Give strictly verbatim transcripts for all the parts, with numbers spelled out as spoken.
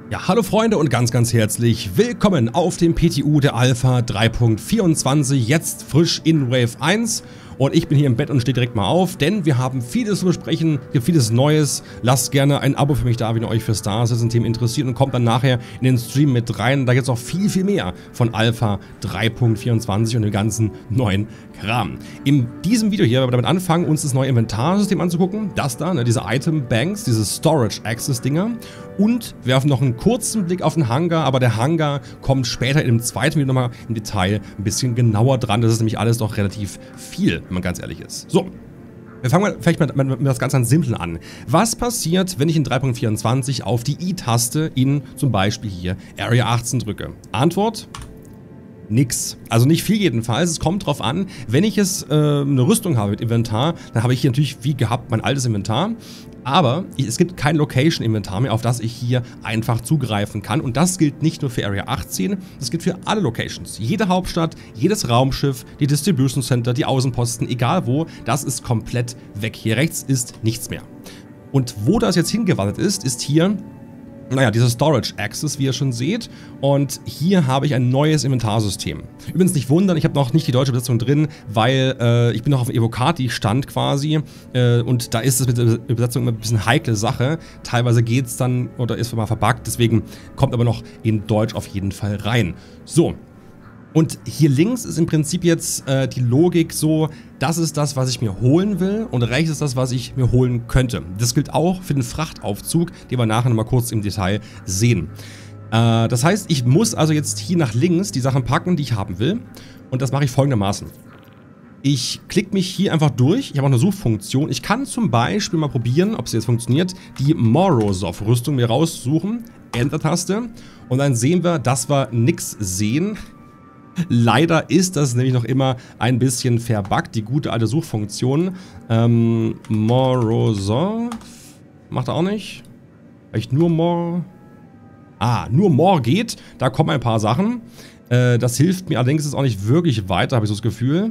Ja, hallo Freunde und ganz, ganz herzlich willkommen auf dem P T U der Alpha drei Punkt vierundzwanzig, jetzt frisch in Wave eins. Und ich bin hier im Bett und stehe direkt mal auf, denn wir haben vieles zu besprechen, gibt vieles Neues. Lasst gerne ein Abo für mich da, wenn ihr euch für Star Citizen-Themen interessiert und kommt dann nachher in den Stream mit rein. Da gibt es auch viel, viel mehr von Alpha drei Punkt vierundzwanzig und dem ganzen neuen Kram. In diesem Video hier werden wir damit anfangen, uns das neue Inventarsystem anzugucken. Das da, ne, diese Item Banks, diese Storage Access Dinger. Und wir werfen noch einen kurzen Blick auf den Hangar, aber der Hangar kommt später in dem zweiten Video nochmal im Detail ein bisschen genauer dran. Das ist nämlich alles doch relativ viel, wenn man ganz ehrlich ist. So, wir fangen mal vielleicht mit, mit, mit das ganz, ganz Simplen an. Was passiert, wenn ich in drei Punkt vierundzwanzig auf die I-Taste in zum Beispiel hier Area achtzehn drücke? Antwort: nix. Also nicht viel jedenfalls. Es kommt drauf an, wenn ich jetzt äh, eine Rüstung habe mit Inventar, dann habe ich hier natürlich wie gehabt mein altes Inventar. Aber es gibt kein Location-Inventar mehr, auf das ich hier einfach zugreifen kann. Und das gilt nicht nur für Area achtzehn, das gilt für alle Locations. Jede Hauptstadt, jedes Raumschiff, die Distribution Center, die Außenposten, egal wo, das ist komplett weg. Hier rechts ist nichts mehr. Und wo das jetzt hingewandert ist, ist hier, naja, dieser Storage Access, wie ihr schon seht. Und hier habe ich ein neues Inventarsystem. Übrigens nicht wundern, ich habe noch nicht die deutsche Übersetzung drin, weil äh, ich bin noch auf dem Evocati Stand quasi. Äh, und da ist es mit der Übersetzung immer ein bisschen heikle Sache. Teilweise geht es dann oder ist mal verbuggt. Deswegen kommt aber noch in Deutsch auf jeden Fall rein. So. Und hier links ist im Prinzip jetzt äh, die Logik so, das ist das, was ich mir holen will und rechts ist das, was ich mir holen könnte. Das gilt auch für den Frachtaufzug, den wir nachher nochmal kurz im Detail sehen. Äh, das heißt, ich muss also jetzt hier nach links die Sachen packen, die ich haben will. Und das mache ich folgendermaßen. Ich klicke mich hier einfach durch, ich habe auch eine Suchfunktion. Ich kann zum Beispiel mal probieren, ob es jetzt funktioniert, die Morozov-Rüstung mir raussuchen, Enter-Taste. Und dann sehen wir, dass wir nichts sehen. Leider ist das nämlich noch immer ein bisschen verbuggt, die gute alte Suchfunktion. Ähm, Morozov macht er auch nicht. Vielleicht nur Mor... Ah, nur Mor geht. Da kommen ein paar Sachen. Äh, das hilft mir allerdings jetzt auch nicht wirklich weiter, habe ich so das Gefühl.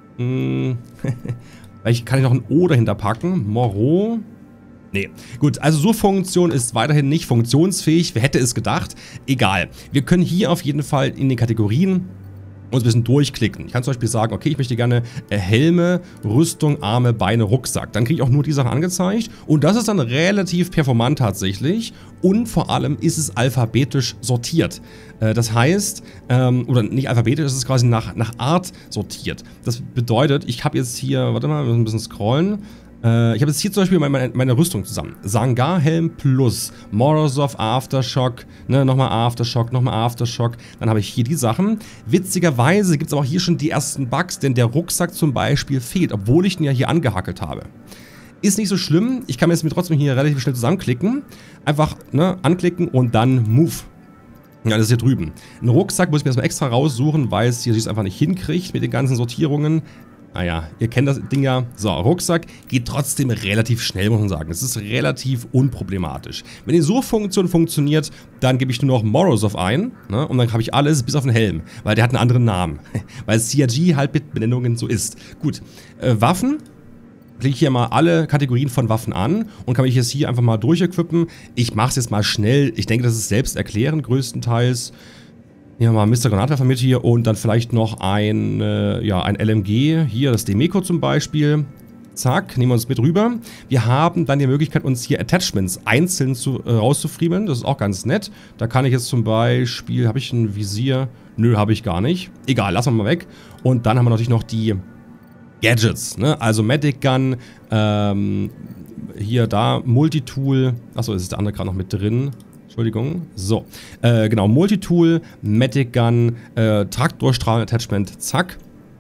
Hm. Vielleicht kann ich noch ein O dahinter packen. Moro... Nee, gut, also Suchfunktion ist weiterhin nicht funktionsfähig. Wer hätte es gedacht? Egal. Wir können hier auf jeden Fall in den Kategorien uns ein bisschen durchklicken. Ich kann zum Beispiel sagen, okay, ich möchte gerne Helme, Rüstung, Arme, Beine, Rucksack. Dann kriege ich auch nur die Sachen angezeigt. Und das ist dann relativ performant tatsächlich. Und vor allem ist es alphabetisch sortiert. Das heißt, ähm, oder nicht alphabetisch, es ist quasi nach, nach Art sortiert. Das bedeutet, ich habe jetzt hier, warte mal, wir müssen ein bisschen scrollen. Ich habe jetzt hier zum Beispiel meine, meine Rüstung zusammen. Sangar-Helm Plus, Morozov Aftershock, ne, nochmal Aftershock, nochmal Aftershock. Dann habe ich hier die Sachen. Witzigerweise gibt es aber auch hier schon die ersten Bugs, denn der Rucksack zum Beispiel fehlt, obwohl ich ihn ja hier angehackelt habe. Ist nicht so schlimm, ich kann mir jetzt trotzdem hier relativ schnell zusammenklicken. Einfach ne, anklicken und dann Move. Ja, das ist hier drüben. Ein Rucksack muss ich mir erstmal extra raussuchen, weil es hier sich einfach nicht hinkriegt mit den ganzen Sortierungen. Naja, ihr kennt das Ding ja. So, Rucksack geht trotzdem relativ schnell, muss man sagen. Es ist relativ unproblematisch. Wenn die Suchfunktion funktioniert, dann gebe ich nur noch Morozov ein, ne, und dann habe ich alles bis auf den Helm, weil der hat einen anderen Namen. Weil C R G halt mit Benennungen so ist. Gut, äh, Waffen. Klicke ich hier mal alle Kategorien von Waffen an und kann mich jetzt hier einfach mal durchequippen. Ich mache es jetzt mal schnell. Ich denke, das ist selbst erklärend größtenteils. Hier mal Mister Granatwerfer mit hier und dann vielleicht noch ein, äh, ja, ein L M G. Hier das Demeco zum Beispiel. Zack, nehmen wir uns mit rüber. Wir haben dann die Möglichkeit, uns hier Attachments einzeln zu, äh, rauszufriemeln. Das ist auch ganz nett. Da kann ich jetzt zum Beispiel, habe ich ein Visier? Nö, habe ich gar nicht. Egal, lassen wir mal weg. Und dann haben wir natürlich noch die Gadgets, ne? Also Medic Gun, ähm, hier, da, Multitool. Achso, ist der andere gerade noch mit drin. Entschuldigung. So, äh, genau, Multitool, Medic Gun, äh, Traktdurchstrahlen-Attachment, zack.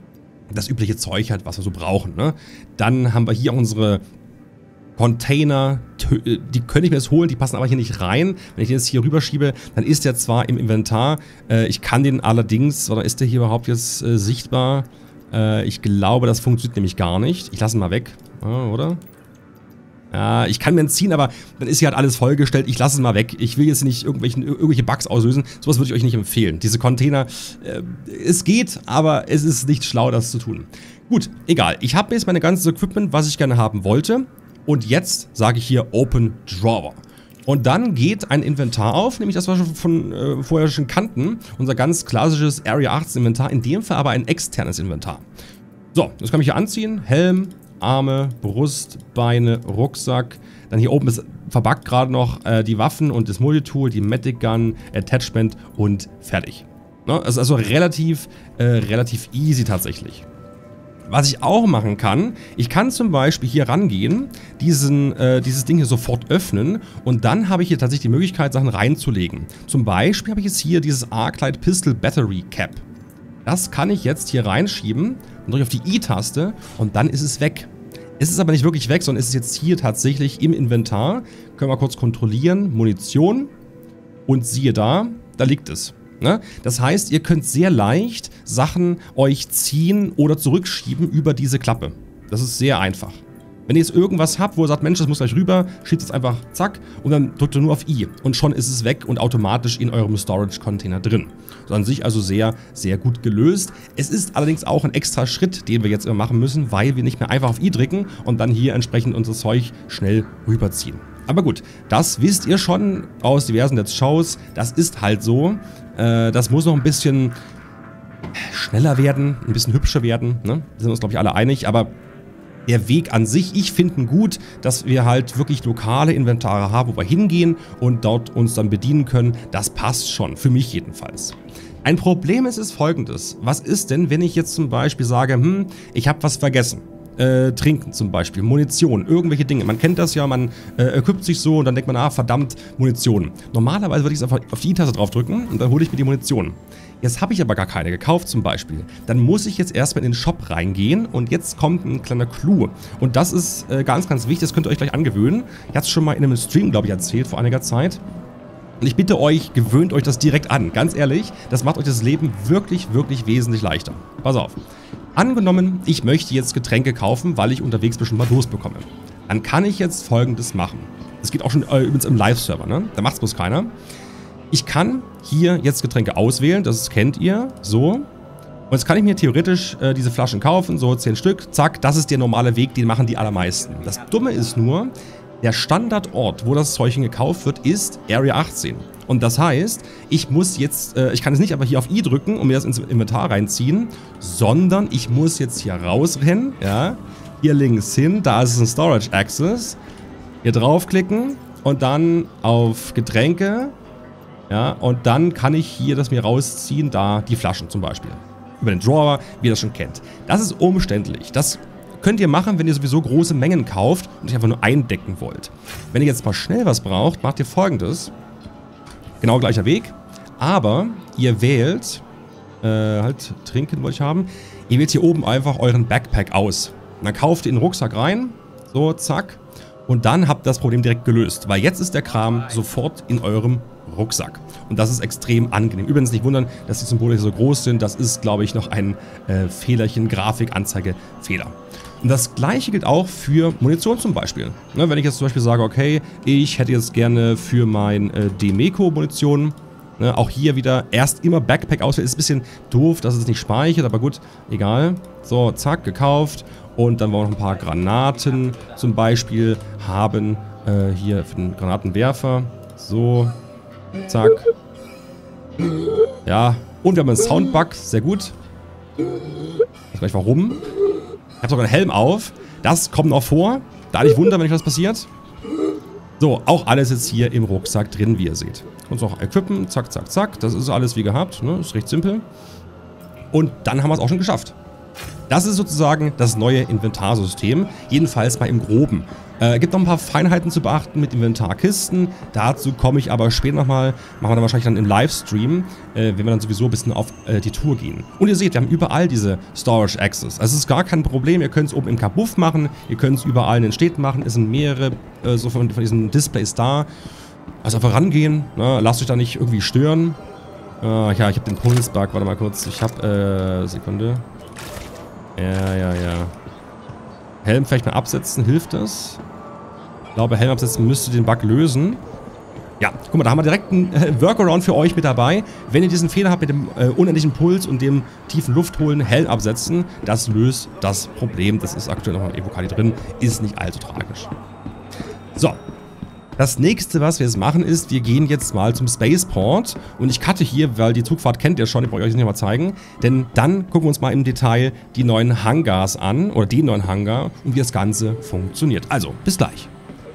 Das übliche Zeug halt, was wir so brauchen, ne? Dann haben wir hier unsere Container, die könnte ich mir jetzt holen, die passen aber hier nicht rein. Wenn ich den jetzt hier rüberschiebe, dann ist der zwar im Inventar, äh, ich kann den allerdings, oder ist der hier überhaupt jetzt äh, sichtbar? Äh, ich glaube, das funktioniert nämlich gar nicht. Ich lasse ihn mal weg, ja, oder? Ja, ich kann mir entziehen, aber dann ist hier halt alles vollgestellt. Ich lasse es mal weg. Ich will jetzt nicht irgendwelchen, irgendwelche Bugs auslösen. Sowas würde ich euch nicht empfehlen. Diese Container, äh, es geht, aber es ist nicht schlau, das zu tun. Gut, egal. Ich habe jetzt mein ganzes Equipment, was ich gerne haben wollte. Und jetzt sage ich hier Open Drawer. Und dann geht ein Inventar auf, nämlich das, was wir von äh, vorher schon kannten. Unser ganz klassisches Area achtzehn Inventar, in dem Fall aber ein externes Inventar. So, das kann ich hier anziehen. Helm, Arme, Brust, Beine, Rucksack. Dann hier oben ist verbuggt gerade noch äh, die Waffen und das Multitool, die Medic Gun, Attachment und fertig. Ne? Das ist also relativ, äh, relativ easy tatsächlich. Was ich auch machen kann, ich kann zum Beispiel hier rangehen, diesen, äh, dieses Ding hier sofort öffnen und dann habe ich hier tatsächlich die Möglichkeit, Sachen reinzulegen. Zum Beispiel habe ich jetzt hier dieses Arclight Pistol Battery Cap. Das kann ich jetzt hier reinschieben, dann drücke ich auf die I-Taste und dann ist es weg. Es ist aber nicht wirklich weg, sondern es ist jetzt hier tatsächlich im Inventar. Können wir kurz kontrollieren, Munition und siehe da, da liegt es. Ne? Das heißt, ihr könnt sehr leicht Sachen euch ziehen oder zurückschieben über diese Klappe. Das ist sehr einfach. Wenn ihr jetzt irgendwas habt, wo ihr sagt, Mensch, das muss gleich rüber, schiebt es einfach zack und dann drückt ihr nur auf I und schon ist es weg und automatisch in eurem Storage-Container drin. So an sich also sehr, sehr gut gelöst. Es ist allerdings auch ein extra Schritt, den wir jetzt immer machen müssen, weil wir nicht mehr einfach auf I drücken und dann hier entsprechend unser Zeug schnell rüberziehen. Aber gut, das wisst ihr schon aus diversen Let's Shows. Das ist halt so. Äh, das muss noch ein bisschen schneller werden, ein bisschen hübscher werden. Ne? Da sind wir uns, glaube ich, alle einig. Aber der Weg an sich, ich finde ihn gut, dass wir halt wirklich lokale Inventare haben, wo wir hingehen und dort uns dann bedienen können. Das passt schon, für mich jedenfalls. Ein Problem ist es folgendes. Was ist denn, wenn ich jetzt zum Beispiel sage, hm, ich habe was vergessen? Äh, trinken zum Beispiel, Munition, irgendwelche Dinge. Man kennt das ja, man äh, equipt sich so und dann denkt man, ah, verdammt, Munition. Normalerweise würde ich einfach auf die I-Taste drauf drücken und dann hole ich mir die Munition. Jetzt habe ich aber gar keine gekauft zum Beispiel. Dann muss ich jetzt erstmal in den Shop reingehen und jetzt kommt ein kleiner Clou. Und das ist äh, ganz, ganz wichtig, das könnt ihr euch gleich angewöhnen. Ich hatte es schon mal in einem Stream, glaube ich, erzählt vor einiger Zeit. Und ich bitte euch, gewöhnt euch das direkt an. Ganz ehrlich, das macht euch das Leben wirklich, wirklich wesentlich leichter. Pass auf. Angenommen, ich möchte jetzt Getränke kaufen, weil ich unterwegs bestimmt mal Durst bekomme. Dann kann ich jetzt Folgendes machen. Das geht auch schon äh, übrigens im Live-Server, ne? Da macht es bloß keiner. Ich kann hier jetzt Getränke auswählen, das kennt ihr, so. Und jetzt kann ich mir theoretisch äh, diese Flaschen kaufen, so zehn Stück, zack, das ist der normale Weg, den machen die allermeisten. Das Dumme ist nur, der Standardort, wo das Zeug gekauft wird, ist Area achtzehn. Und das heißt, ich muss jetzt, äh, ich kann jetzt nicht einfach hier auf I drücken und mir das ins Inventar reinziehen, sondern ich muss jetzt hier rausrennen, ja, hier links hin, da ist es ein Storage Access, hier draufklicken und dann auf Getränke, ja, und dann kann ich hier das mir rausziehen, da die Flaschen zum Beispiel. Über den Drawer, wie ihr das schon kennt. Das ist umständlich. Das könnt ihr machen, wenn ihr sowieso große Mengen kauft und euch einfach nur eindecken wollt. Wenn ihr jetzt mal schnell was braucht, macht ihr Folgendes. Genau gleicher Weg, aber ihr wählt, äh, halt trinken wollte ich haben, ihr wählt hier oben einfach euren Backpack aus. Und dann kauft ihr in den Rucksack rein, so, zack, und dann habt ihr das Problem direkt gelöst, weil jetzt ist der Kram sofort in eurem Rucksack. Und das ist extrem angenehm. Übrigens nicht wundern, dass die Symbole hier so groß sind, das ist, glaube ich, noch ein äh, Fehlerchen, Grafikanzeige-Fehler. Und das gleiche gilt auch für Munition zum Beispiel. Ne, wenn ich jetzt zum Beispiel sage, okay, ich hätte jetzt gerne für mein äh, Demeco Munition, ne, auch hier wieder erst immer Backpack auswählen. Ist ein bisschen doof, dass es nicht speichert, aber gut, egal. So, zack, gekauft. Und dann wollen wir noch ein paar Granaten zum Beispiel haben. Äh, hier für den Granatenwerfer. So, zack. Ja, und wir haben einen Soundbug, sehr gut. Ich weiß gar nicht warum. Ich habe sogar einen Helm auf. Das kommt noch vor. Da nicht wundern, wenn euch was passiert. So, auch alles jetzt hier im Rucksack drin, wie ihr seht. Uns noch equippen. Zack, zack, zack. Das ist alles wie gehabt. Ne? Ist recht simpel. Und dann haben wir es auch schon geschafft. Das ist sozusagen das neue Inventarsystem. Jedenfalls mal im Groben. Äh, gibt noch ein paar Feinheiten zu beachten mit Inventarkisten. Dazu komme ich aber später nochmal. Machen wir dann wahrscheinlich dann im Livestream, äh, wenn wir dann sowieso ein bisschen auf äh, die Tour gehen. Und ihr seht, wir haben überall diese Storage Access. Also es ist gar kein Problem. Ihr könnt es oben im Kabuff machen. Ihr könnt es überall in den Städten machen. Es sind mehrere äh, so von, von diesen Displays da. Also einfach rangehen. Ne? Lasst euch da nicht irgendwie stören. Äh, ja, ich habe den Pulsbug. Warte mal kurz. Ich habe, äh, Sekunde. Ja, ja, ja. Helm vielleicht mal absetzen, hilft das? Ich glaube, Helm absetzen müsste den Bug lösen. Ja, guck mal, da haben wir direkt einen äh, Workaround für euch mit dabei. Wenn ihr diesen Fehler habt mit dem äh, unendlichen Puls und dem tiefen Luftholen, Helm absetzen, das löst das Problem. Das ist aktuell noch im Evocali drin, ist nicht allzu tragisch. So, Das nächste, was wir jetzt machen, ist, wir gehen jetzt mal zum Spaceport. Und ich cutte hier, weil die Zugfahrt kennt ihr schon, die brauche ich euch nicht mal zeigen. Denn dann gucken wir uns mal im Detail die neuen Hangars an, oder den neuen Hangar, und wie das Ganze funktioniert. Also, bis gleich.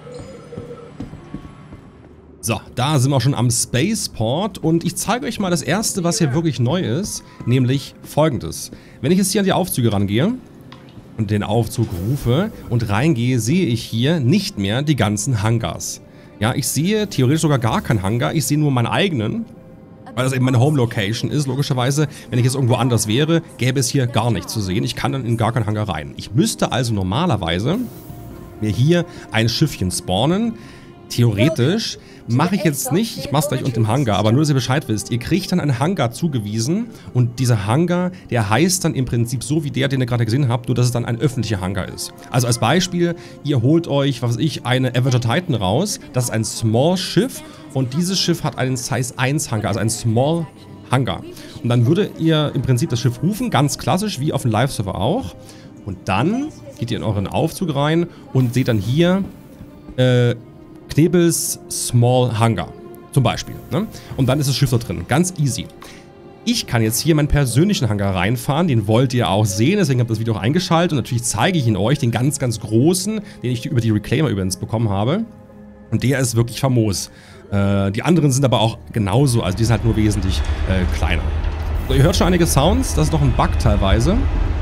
So, da sind wir schon am Spaceport und ich zeige euch mal das erste, was hier wirklich neu ist, nämlich folgendes. Wenn ich jetzt hier an die Aufzüge rangehe und den Aufzug rufe und reingehe, sehe ich hier nicht mehr die ganzen Hangars. Ja, ich sehe theoretisch sogar gar keinen Hangar, ich sehe nur meinen eigenen, weil das eben meine Home Location ist, logischerweise. Wenn ich jetzt irgendwo anders wäre, gäbe es hier gar nichts zu sehen. Ich kann dann in gar keinen Hangar rein. Ich müsste also normalerweise mir hier ein Schiffchen spawnen. Theoretisch mache ich jetzt nicht, ich mache es gleich unten im Hangar, aber nur, dass ihr Bescheid wisst, ihr kriegt dann einen Hangar zugewiesen und dieser Hangar, der heißt dann im Prinzip so wie der, den ihr gerade gesehen habt, nur dass es dann ein öffentlicher Hangar ist. Also als Beispiel, ihr holt euch, was weiß ich, eine Avenger Titan raus, das ist ein Small Schiff und dieses Schiff hat einen Size eins Hangar, also ein Small Hangar. Und dann würdet ihr im Prinzip das Schiff rufen, ganz klassisch, wie auf dem Live-Server auch. Und dann geht ihr in euren Aufzug rein und seht dann hier, äh, Knebels Small Hangar, zum Beispiel. Ne? Und dann ist das Schiff da drin. Ganz easy. Ich kann jetzt hier meinen persönlichen Hangar reinfahren. Den wollt ihr auch sehen, deswegen habt ihr das Video auch eingeschaltet. Und natürlich zeige ich ihn euch, den ganz, ganz großen, den ich über die Reclaimer übrigens bekommen habe. Und der ist wirklich famos. Äh, die anderen sind aber auch genauso, also die sind halt nur wesentlich äh, kleiner. So, ihr hört schon einige Sounds, das ist noch ein Bug teilweise.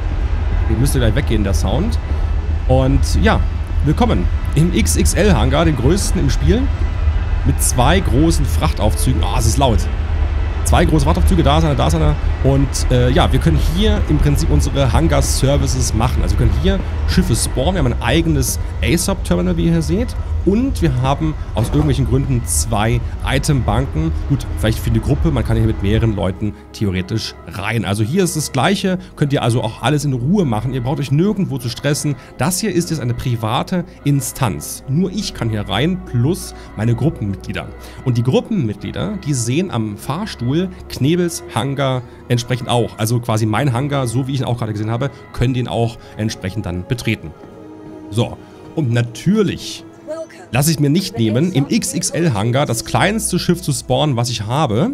Den müsste gleich weggehen, der Sound. Und ja, willkommen im X X L-Hangar, dem größten im Spiel, mit zwei großen Frachtaufzügen. Ah, oh, es ist laut. Zwei große Frachtaufzüge, da ist einer, da ist einer. Und äh, ja, wir können hier im Prinzip unsere Hangar-Services machen. Also wir können hier Schiffe spawnen. Wir haben ein eigenes A S O P-Terminal, wie ihr hier seht. Und wir haben aus irgendwelchen Gründen zwei Itembanken. Gut, vielleicht für die Gruppe, man kann hier mit mehreren Leuten theoretisch rein. Also hier ist das Gleiche, könnt ihr also auch alles in Ruhe machen. Ihr braucht euch nirgendwo zu stressen. Das hier ist jetzt eine private Instanz. Nur ich kann hier rein, plus meine Gruppenmitglieder. Und die Gruppenmitglieder, die sehen am Fahrstuhl Knebels Hangar entsprechend auch. Also quasi mein Hangar, so wie ich ihn auch gerade gesehen habe, können den auch entsprechend dann betreten. So, und natürlich lasse ich mir nicht nehmen, im X X L-Hangar das kleinste Schiff zu spawnen, was ich habe.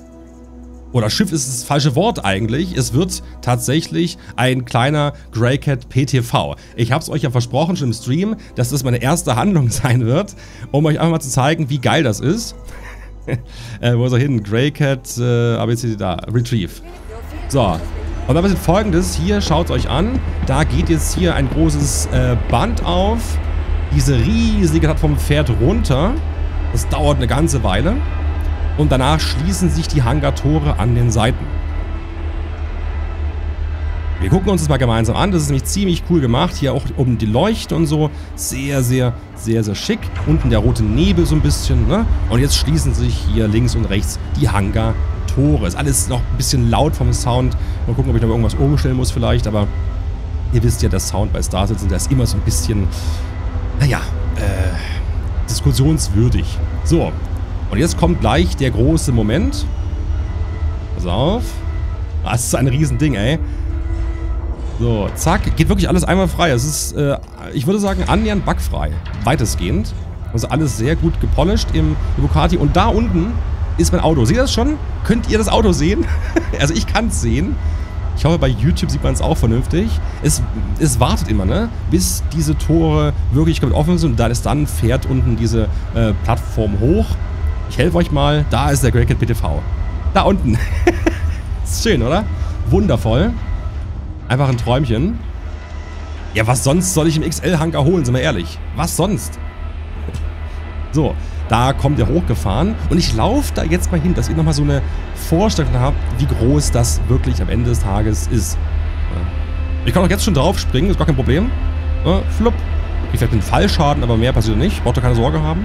Oder Schiff ist das falsche Wort eigentlich. Es wird tatsächlich ein kleiner Greycat P T V. Ich habe es euch ja versprochen schon im Stream, dass das meine erste Handlung sein wird, um euch einfach mal zu zeigen, wie geil das ist. äh, wo ist er hin? Greycat, äh, A B C D da, Retrieve. So. Und dann passiert Folgendes. Hier, schaut euch an. Da geht jetzt hier ein großes äh, Band auf. Diese riesige Plattform fährt runter. Das dauert eine ganze Weile. Und danach schließen sich die Hangartore an den Seiten. Wir gucken uns das mal gemeinsam an. Das ist nämlich ziemlich cool gemacht. Hier auch oben die Leuchte und so. Sehr, sehr, sehr, sehr schick. Unten der rote Nebel so ein bisschen. Ne? Und jetzt schließen sich hier links und rechts die Hangartore. Ist alles noch ein bisschen laut vom Sound. Mal gucken, ob ich noch irgendwas umstellen muss vielleicht. Aber ihr wisst ja, der Sound bei Star Citizen, der ist immer so ein bisschen... Naja, äh, diskussionswürdig. So, und jetzt kommt gleich der große Moment. Pass auf. Das ist ein Riesending, ey. So, zack, geht wirklich alles einmal frei. Es ist, äh, ich würde sagen, annähernd bugfrei. Weitestgehend. Also alles sehr gut gepolished im Ducati. Und da unten ist mein Auto. Seht ihr das schon? Könnt ihr das Auto sehen? Also ich kann es sehen. Ich hoffe, bei YouTube sieht man es auch vernünftig. Es, es wartet immer, ne? Bis diese Tore wirklich komplett offen sind. Und dann, ist, dann fährt unten diese äh, Plattform hoch. Ich helfe euch mal. Da ist der Greycat P T V. Da unten. Ist schön, oder? Wundervoll. Einfach ein Träumchen. Ja, was sonst soll ich im X L-Hangar holen, sind wir ehrlich? Was sonst? So, da kommt er hochgefahren. Und ich laufe da jetzt mal hin, dass ihr nochmal so eine Vorstellung habt, wie groß das wirklich am Ende des Tages ist. Ich kann auch jetzt schon drauf springen, ist gar kein Problem. Ja, flupp. Ich vielleicht einen Fallschaden, aber mehr passiert nicht. Braucht ihr keine Sorge haben.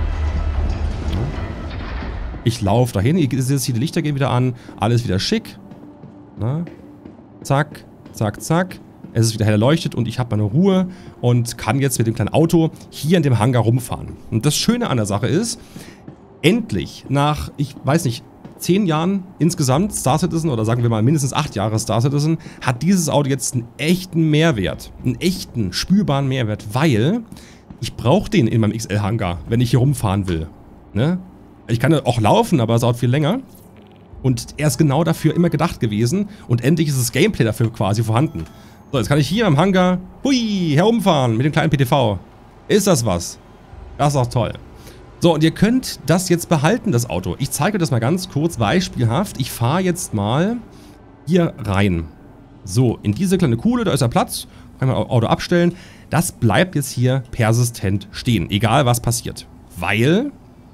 Ich laufe dahin. Ihr seht jetzt hier, die Lichter gehen wieder an. Alles wieder schick. Na? Zack, zack, zack. Es ist wieder hell erleuchtet und ich habe meine Ruhe und kann jetzt mit dem kleinen Auto hier in dem Hangar rumfahren. Und das Schöne an der Sache ist, endlich nach, ich weiß nicht, zehn Jahren insgesamt Star Citizen oder sagen wir mal mindestens acht Jahre Star Citizen, hat dieses Auto jetzt einen echten Mehrwert. Einen echten, spürbaren Mehrwert, weil Ich brauche den in meinem X L-Hangar, wenn ich hier rumfahren will. Ne? Ich kann auch laufen, aber es dauert viel länger. Und er ist genau dafür immer gedacht gewesen. Und endlich ist das Gameplay dafür quasi vorhanden. So, jetzt kann ich hier im Hangar, hui, herumfahren mit dem kleinen P T V. Ist das was? Das ist auch toll. So, und ihr könnt das jetzt behalten, das Auto. Ich zeige das mal ganz kurz beispielhaft. Ich fahre jetzt mal hier rein. So, in diese kleine Kuhle, da ist der Platz. Kann man das Auto abstellen. Das bleibt jetzt hier persistent stehen, egal was passiert. Weil...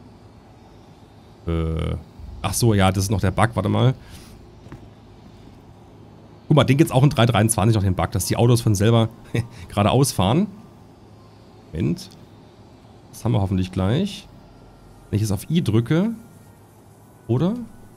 Äh, ach so, ja, das ist noch der Bug, warte mal. Guck mal, den gibt es auch in drei Punkt dreiundzwanzig noch den Bug, dass die Autos von selber geradeaus fahren. Moment. Das haben wir hoffentlich gleich. Wenn ich jetzt auf I drücke. Oder?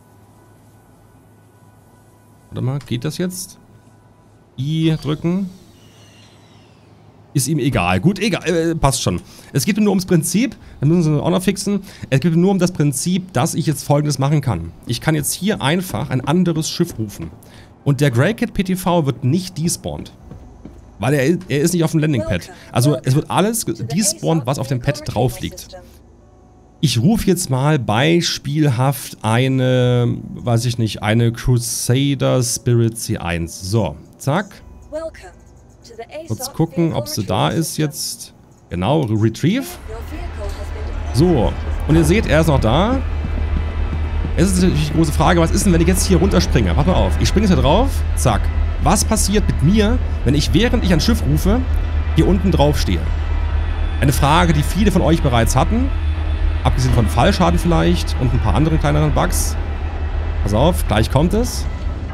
Warte mal, geht das jetzt? I drücken. Ist ihm egal. Gut, egal. Äh, passt schon. Es geht nur ums Prinzip. Da müssen sie auch noch fixen. Es geht nur um das Prinzip, dass ich jetzt Folgendes machen kann. Ich kann jetzt hier einfach ein anderes Schiff rufen. Und der Greycat P T V wird nicht despawned. Weil er, er ist nicht auf dem Landing-Pad. Also es wird alles despawned, was auf dem Pad drauf liegt. Ich rufe jetzt mal beispielhaft eine, weiß ich nicht, eine Crusader Spirit C eins. So, zack. Kurz gucken, ob sie da ist jetzt. Genau, Retrieve. So, und ihr seht, er ist noch da. Es ist natürlich die große Frage, was ist denn, wenn ich jetzt hier runterspringe? Pass mal auf, ich springe jetzt hier drauf, zack. Was passiert mit mir, wenn ich, während ich ein Schiff rufe, hier unten drauf stehe? Eine Frage, die viele von euch bereits hatten. Abgesehen von Fallschaden vielleicht und ein paar anderen kleineren Bugs. Pass auf, gleich kommt es.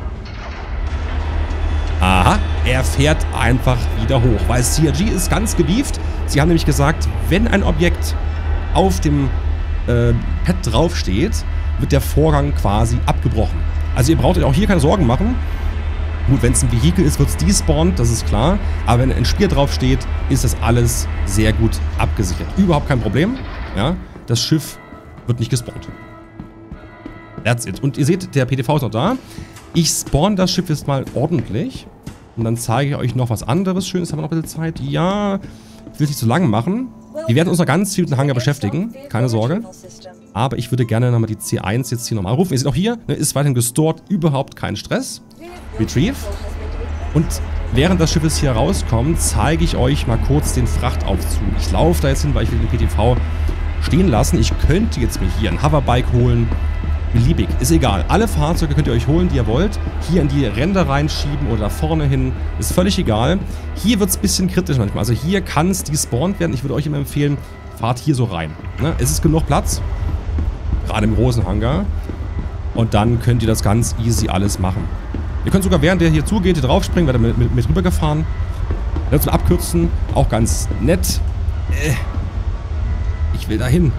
Aha, er fährt einfach wieder hoch, weil C R G ist ganz gewieft. Sie haben nämlich gesagt, wenn ein Objekt auf dem äh, Pad draufsteht, wird der Vorgang quasi abgebrochen. Also ihr braucht euch auch hier keine Sorgen machen. Gut, wenn es ein Vehikel ist, wird es despawned, das ist klar. Aber wenn ein Spiel draufsteht, ist das alles sehr gut abgesichert. Überhaupt kein Problem. Ja, das Schiff wird nicht gespawnt. That's it. Und ihr seht, der P T V ist noch da. Ich spawn das Schiff jetzt mal ordentlich. Und dann zeige ich euch noch was anderes Schönes. Haben wir noch ein bisschen Zeit? Ja, ich will es nicht zu lang machen. Wir werden uns noch ganz viel mit dem Hangar beschäftigen. Keine Sorge. Aber ich würde gerne nochmal die C eins jetzt hier nochmal rufen. Ihr seht auch hier, ne, ist weiterhin gestort. Überhaupt kein Stress. Retrieve. Und während das Schiff jetzt hier rauskommt, zeige ich euch mal kurz den Frachtaufzug. Ich laufe da jetzt hin, weil ich will den P T V stehen lassen. Ich könnte jetzt mir hier ein Hoverbike holen. Beliebig, ist egal. Alle Fahrzeuge könnt ihr euch holen, die ihr wollt. Hier in die Ränder reinschieben oder da vorne hin. Ist völlig egal. Hier wird es ein bisschen kritisch manchmal. Also hier kann es despawned werden. Ich würde euch immer empfehlen, fahrt hier so rein. Ne? Es ist genug Platz. Gerade im großen Hangar. Und dann könnt ihr das ganz easy alles machen. Ihr könnt sogar, während der hier zugeht, hier draufspringen, werdet ihr mit, mit, mit rübergefahren. Das zum Abkürzen, auch ganz nett. Äh, ich will da hin.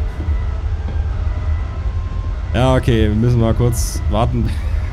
Ja, okay, wir müssen mal kurz warten.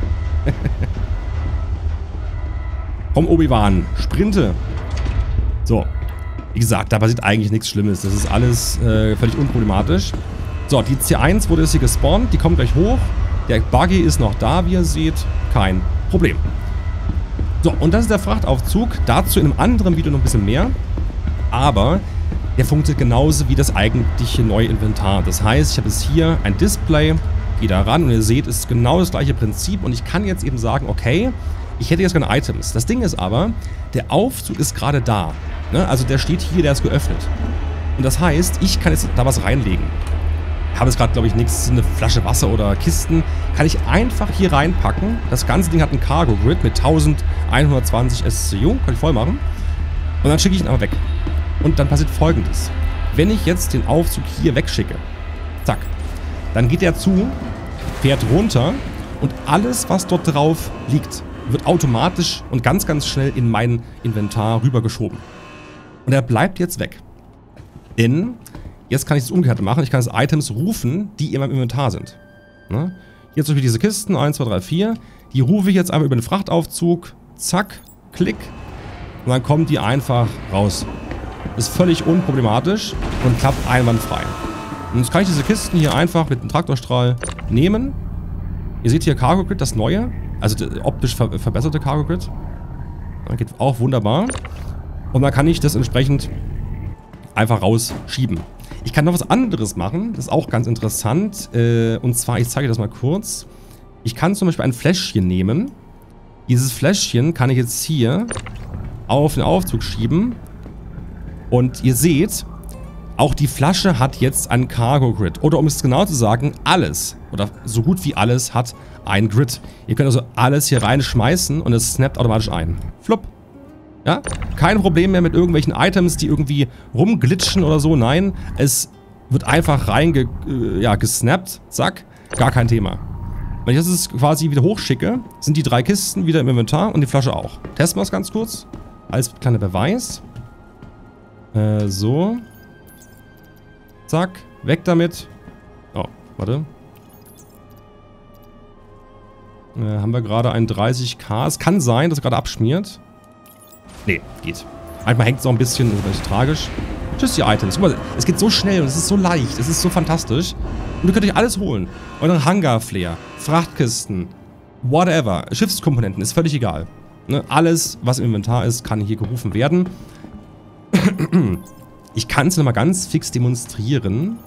Komm, Obi-Wan, sprinte. So, wie gesagt, da passiert eigentlich nichts Schlimmes. Das ist alles äh, völlig unproblematisch. So, die C eins wurde jetzt hier gespawnt. Die kommt gleich hoch. Der Buggy ist noch da, wie ihr seht. Kein Problem. So, und das ist der Frachtaufzug. Dazu in einem anderen Video noch ein bisschen mehr. Aber der funktioniert genauso wie das eigentliche neue Inventar. Das heißt, ich habe jetzt hier ein Display. Gehe da ran und ihr seht, es ist genau das gleiche Prinzip. Und ich kann jetzt eben sagen, okay, ich hätte jetzt keine Items. Das Ding ist aber, der Aufzug ist gerade da. Ne? Also der steht hier, der ist geöffnet. Und das heißt, ich kann jetzt da was reinlegen. Ich habe jetzt gerade, glaube ich, nichts, eine Flasche Wasser oder Kisten. Kann ich einfach hier reinpacken. Das ganze Ding hat einen Cargo Grid mit elfhundertzwanzig S C U. Kann ich voll machen. Und dann schicke ich ihn aber weg. Und dann passiert Folgendes. Wenn ich jetzt den Aufzug hier wegschicke, zack, dann geht er zu, fährt runter und alles, was dort drauf liegt, wird automatisch und ganz, ganz schnell in mein Inventar rübergeschoben. Und er bleibt jetzt weg. Denn jetzt kann ich das Umgekehrte machen. Ich kann jetzt Items rufen, die in meinem Inventar sind. Ne? Hier zum Beispiel diese Kisten, eins, zwei, drei, vier. Die rufe ich jetzt einfach über den Frachtaufzug. Zack, klick. Und dann kommen die einfach raus. Ist völlig unproblematisch und klappt einwandfrei. Und jetzt kann ich diese Kisten hier einfach mit dem Traktorstrahl nehmen. Ihr seht hier Cargo Grid, das neue. Also der optisch ver verbesserte Cargo Grid. Das geht auch wunderbar. Und dann kann ich das entsprechend einfach rausschieben. Ich kann noch was anderes machen, das ist auch ganz interessant. Äh, und zwar, ich zeige dir das mal kurz. Ich kann zum Beispiel ein Fläschchen nehmen. Dieses Fläschchen kann ich jetzt hier auf den Aufzug schieben. Und ihr seht, auch die Flasche hat jetzt einen Cargo-Grid. Oder um es genau zu sagen, alles, oder so gut wie alles, hat ein Grid. Ihr könnt also alles hier reinschmeißen und es snappt automatisch ein. Flupp. Ja? Kein Problem mehr mit irgendwelchen Items, die irgendwie rumglitschen oder so. Nein, es wird einfach reinge, äh, ja, gesnappt. Zack. Gar kein Thema. Wenn ich das jetzt quasi wieder hochschicke, sind die drei Kisten wieder im Inventar und die Flasche auch. Testen wir es ganz kurz. Als kleiner Beweis. Äh, so. Zack. Weg damit. Oh, warte. Äh, haben wir gerade ein dreißig K. Es kann sein, dass er gerade abschmiert. Nee, geht. Manchmal hängt es auch ein bisschen, das ist tragisch. Tschüss, die Items. Guck mal, es geht so schnell und es ist so leicht. Es ist so fantastisch. Und ihr könnt euch alles holen. Euren Hangar-Flair, Frachtkisten, whatever. Schiffskomponenten, ist völlig egal. Ne? Alles, was im Inventar ist, kann hier gerufen werden. Ich kann es nochmal ganz fix demonstrieren.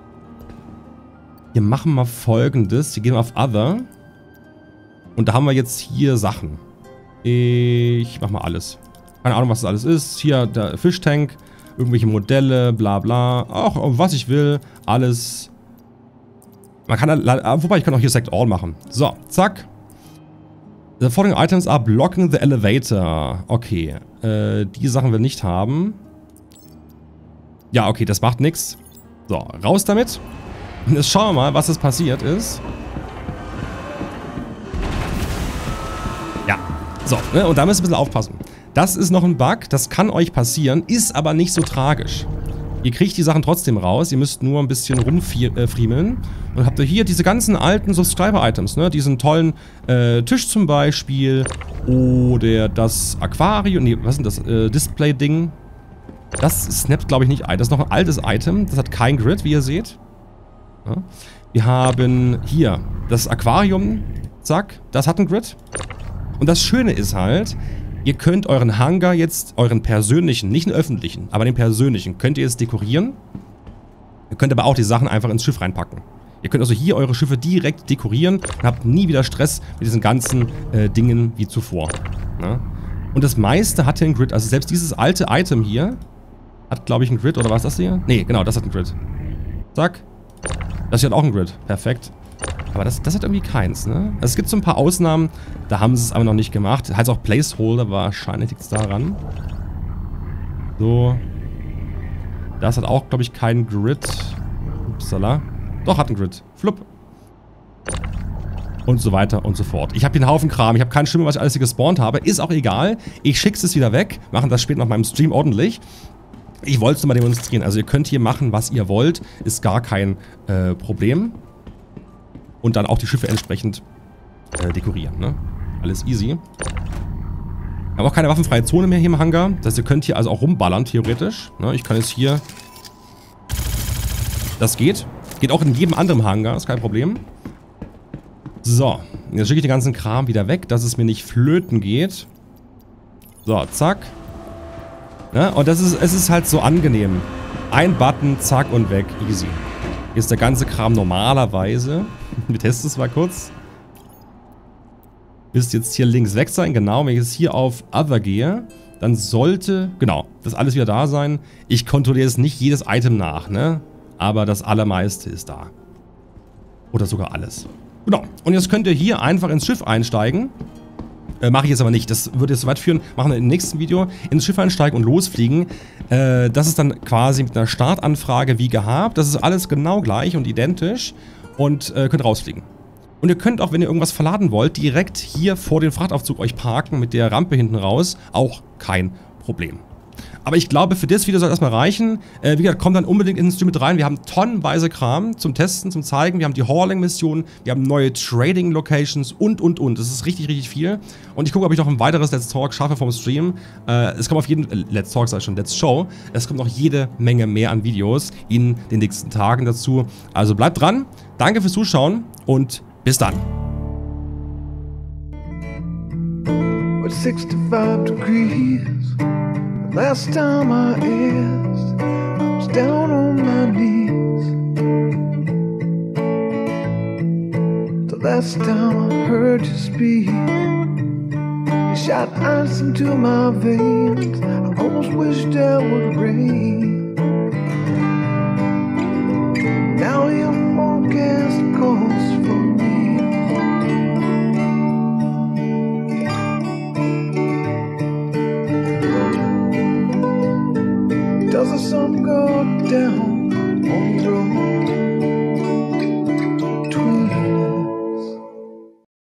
Wir machen mal Folgendes. Wir gehen auf Other. Und da haben wir jetzt hier Sachen. Ich mach mal alles. Keine Ahnung, was das alles ist. Hier der Fischtank. Irgendwelche Modelle, bla bla. Auch was ich will. Alles. Man kann, wobei ich kann auch hier Select All machen. So, zack. The following items are blocking the elevator. Okay. Äh, die Sachen wir nicht haben. Ja, okay, das macht nichts. So, raus damit. Und jetzt schauen wir mal, was jetzt passiert ist. Ja, so, ne, und da müsst ihr ein bisschen aufpassen. Das ist noch ein Bug, das kann euch passieren, ist aber nicht so tragisch. Ihr kriegt die Sachen trotzdem raus, ihr müsst nur ein bisschen rumfriemeln. Und habt ihr hier diese ganzen alten Subscriber-Items, ne? Diesen tollen äh, Tisch zum Beispiel. Oder das Aquarium, nee, was ist denn das? Äh, Display-Ding. Das snappt, glaube ich, nicht ein. Das ist noch ein altes Item, das hat kein Grid, wie ihr seht. Ja. Wir haben hier das Aquarium, zack, das hat ein Grid. Und das Schöne ist halt, ihr könnt euren Hangar jetzt, euren persönlichen, nicht den öffentlichen, aber den persönlichen, könnt ihr jetzt dekorieren. Ihr könnt aber auch die Sachen einfach ins Schiff reinpacken. Ihr könnt also hier eure Schiffe direkt dekorieren und habt nie wieder Stress mit diesen ganzen äh, Dingen wie zuvor. Ja? Und das meiste hat hier ein Grid, also selbst dieses alte Item hier hat, glaube ich, ein Grid, oder was ist das hier? Nee, genau, das hat ein Grid. Zack. Das hier hat auch ein Grid. Perfekt. Aber das, das hat irgendwie keins, ne? Also es gibt so ein paar Ausnahmen, da haben sie es aber noch nicht gemacht. Heißt auch Placeholder, wahrscheinlich liegt es daran. So. Das hat auch, glaube ich, keinen Grid. Upsala. Doch, hat einen Grid. Flupp. Und so weiter und so fort. Ich habe hier einen Haufen Kram. Ich habe keinen Schimmer, was ich alles hier gespawnt habe. Ist auch egal. Ich schicke es wieder weg. Machen das später noch meinem Stream ordentlich. Ich wollte es mal demonstrieren. Also ihr könnt hier machen, was ihr wollt. Ist gar kein äh, Problem. Und dann auch die Schiffe entsprechend äh, dekorieren, ne? Alles easy. Wir haben auch keine waffenfreie Zone mehr hier im Hangar. Das heißt, ihr könnt hier also auch rumballern, theoretisch. Ne? Ich kann jetzt hier... Das geht. Geht auch in jedem anderen Hangar, ist kein Problem. So, jetzt schicke ich den ganzen Kram wieder weg, dass es mir nicht flöten geht. So, zack. Ja, und das ist, es ist halt so angenehm. Ein Button, zack und weg, easy. Hier ist der ganze Kram normalerweise. Wir testen es mal kurz. Müsste jetzt hier links weg sein, genau. Wenn ich jetzt hier auf Other gehe, dann sollte, genau, das alles wieder da sein. Ich kontrolliere jetzt nicht jedes Item nach, ne? Aber das allermeiste ist da. Oder sogar alles. Genau. Und jetzt könnt ihr hier einfach ins Schiff einsteigen. Äh, mache ich jetzt aber nicht. Das würde jetzt so weit führen. Machen wir im nächsten Video. Ins Schiff einsteigen und losfliegen. Äh, das ist dann quasi mit einer Startanfrage wie gehabt. Das ist alles genau gleich und identisch. Und äh, könnt rausfliegen. Und ihr könnt auch, wenn ihr irgendwas verladen wollt, direkt hier vor den Frachtaufzug euch parken mit der Rampe hinten raus. Auch kein Problem. Aber ich glaube, für das Video soll das mal reichen. Äh, wie gesagt, kommt dann unbedingt in den Stream mit rein. Wir haben tonnenweise Kram zum Testen, zum Zeigen. Wir haben die Hauling-Missionen, wir haben neue Trading-Locations und, und, und. Das ist richtig, richtig viel. Und ich gucke, ob ich noch ein weiteres Let's Talk schaffe vom Stream. Äh, es kommt auf jeden... Äh, Let's Talk sei schon, Let's Show. Es kommt noch jede Menge mehr an Videos in den nächsten Tagen dazu. Also bleibt dran. Danke fürs Zuschauen und bis dann. sixty-five degrees. Last time I asked, down on my knees. The last time I heard you speak, you shot ice into my veins. I almost wished I would rain. Now your forecast calls for me. Does the sun go down